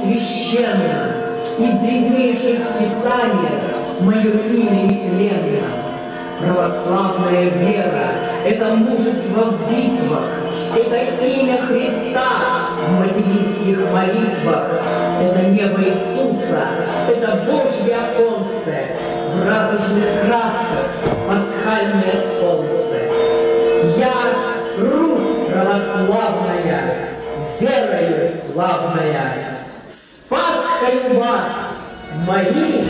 священно, и в древнейших писаниях мое имя нетленно. Православная вера — это мужество в битвах, это имя Христа в материнских молитвах, это небо Иисуса, это Божье оконце, в радужных красках пасхальное солнце. Я Русь православная, верою славная, с Пасхою вас, мои